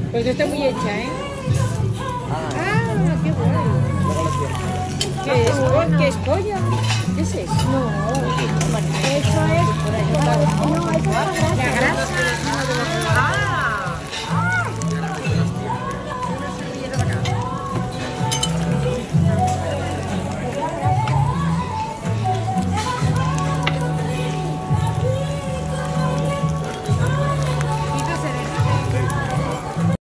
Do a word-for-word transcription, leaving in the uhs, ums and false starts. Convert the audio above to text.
Pues está muy hecha, ¿eh? Ah, qué bueno. ¿Qué es? ¿Qué es pollo? ¿Qué es eso? No, eso es... No, eso es la grasa.